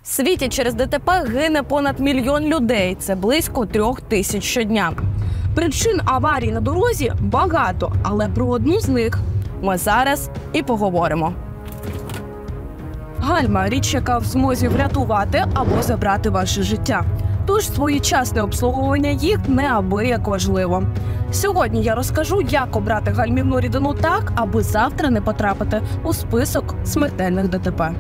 В світі через ДТП гине понад 1 мільйон людей. Це близько 3000 щодня. Причин аварій на дорозі багато, але про одну з них ми зараз і поговоримо. Гальма – річ, яка в змозі врятувати або забрати ваше життя. Тож своєчасне обслуговування їх неабияк важливо. Сьогодні я розкажу, як обрати гальмівну рідину так, аби завтра не потрапити у список смертельних ДТП.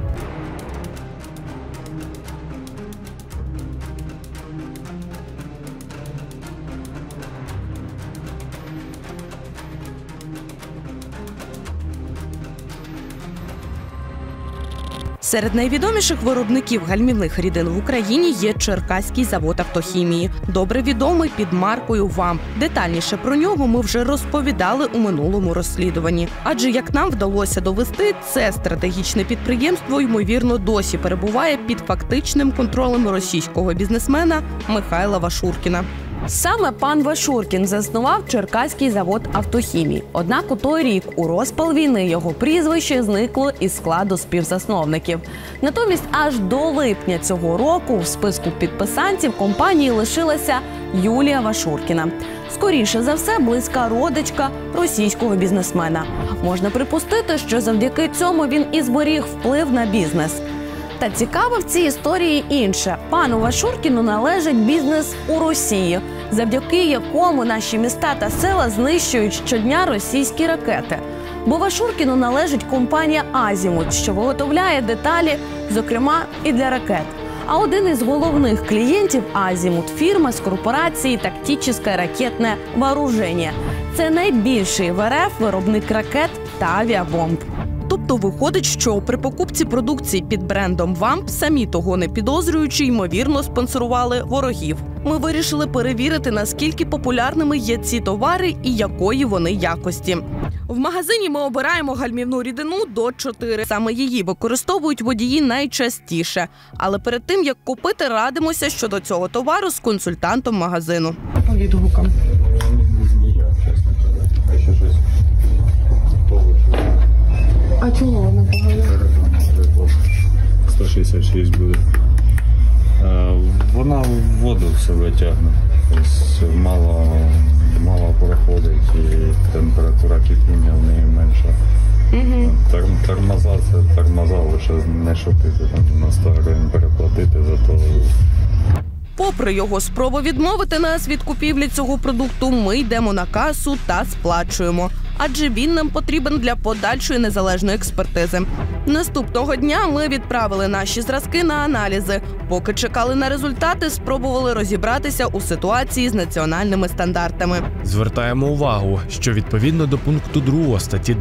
Серед найвідоміших виробників гальмівних рідин в Україні є Черкаський завод автохімії, добре відомий під маркою «Вамп». Детальніше про нього ми вже розповідали у минулому розслідуванні. Адже, як нам вдалося довести, це стратегічне підприємство, ймовірно, досі перебуває під фактичним контролем російського бізнесмена Михайла Вашуркіна. Саме пан Вашуркін заснував Черкаський завод автохімії. Однак у той рік, у розпал війни, його прізвище зникло із складу співзасновників. Натомість аж до липня цього року в списку підписантів компанії лишилася Юлія Вашуркіна. Скоріше за все, близька родичка російського бізнесмена. Можна припустити, що завдяки цьому він і зберіг вплив на бізнес. Та цікаво в цій історії інше. Пану Вашуркіну належить бізнес у Росії, завдяки якому наші міста та села знищують щодня російські ракети. Бо Вашуркіну належить компанія «Азімут», що виготовляє деталі, зокрема, і для ракет. А один із головних клієнтів «Азімут» – фірма з корпорації «Тактическое ракетне вооружение». Це найбільший в РФ виробник ракет та авіабомб. Тобто виходить, що при покупці продукції під брендом «Вамп», самі того не підозрюючи, ймовірно, спонсорували ворогів. Ми вирішили перевірити, наскільки популярними є ці товари і якої вони якості. В магазині ми обираємо гальмівну рідину «ДОТ-4». Саме її використовують водії найчастіше. Але перед тим, як купити, радимося щодо цього товару з консультантом магазину. По відгукам. А чого вона погана? 166 буде. Вона в воду все витягне. Мало проходить і температура кипіння в неї менша. Тормоза лише не шутити, на 100 гривень переплатити за то. Попри його спробу відмовити нас від купівлі цього продукту, ми йдемо на касу та сплачуємо. Адже він нам потрібен для подальшої незалежної експертизи. Наступного дня ми відправили наші зразки на аналізи. Поки чекали на результати, спробували розібратися у ситуації з національними стандартами. Звертаємо увагу, що відповідно до пункту 2 статті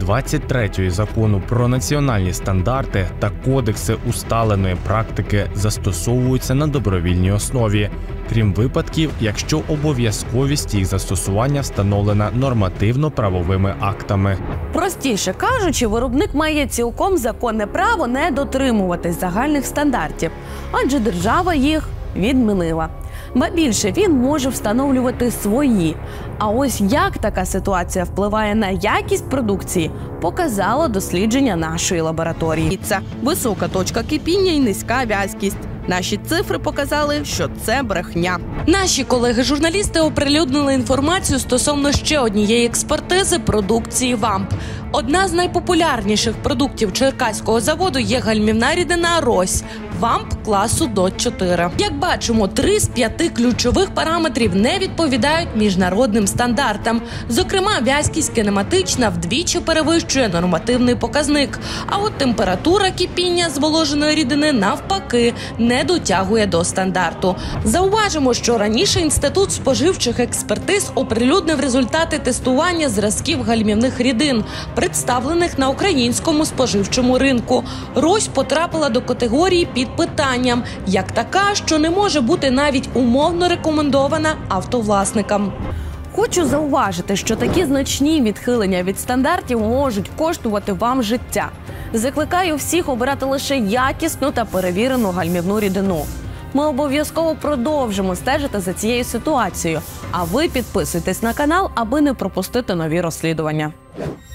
23 Закону про національні стандарти та кодекси усталеної практики застосовуються на добровільній основі, крім випадків, якщо обов'язковість їх застосування встановлена нормативно-правовими актами. Простіше кажучи, виробник має цілком законне право не дотримуватись загальних стандартів, адже держава їх відмінила. Ба більше, він може встановлювати свої. А ось як така ситуація впливає на якість продукції, показало дослідження нашої лабораторії. Це висока точка кипіння і низька в'язкість. Наші цифри показали, що це брехня. Наші колеги-журналісти оприлюднили інформацію стосовно ще однієї експертизи продукції «Вамп». Одна з найпопулярніших продуктів Черкаського заводу є гальмівна рідина «Рось» «Вамп» класу ДОТ-4. Як бачимо, 3 з 5 ключових параметрів не відповідають міжнародним стандартам. Зокрема, в'язкість кинематична вдвічі перевищує нормативний показник, а от температура кипіння зволоженої рідини навпаки не дотягує до стандарту. Зауважимо, що раніше Інститут споживчих експертиз оприлюднив результати тестування зразків гальмівних рідин, представлених на українському споживчому ринку. «Рось» потрапила до категорії під питанням, як така, що не може бути навіть умовно рекомендована автовласникам. Хочу зауважити, що такі значні відхилення від стандартів можуть коштувати вам життя. Закликаю всіх обирати лише якісну та перевірену гальмівну рідину. Ми обов'язково продовжимо стежити за цією ситуацією, а ви підписуйтесь на канал, аби не пропустити нові розслідування.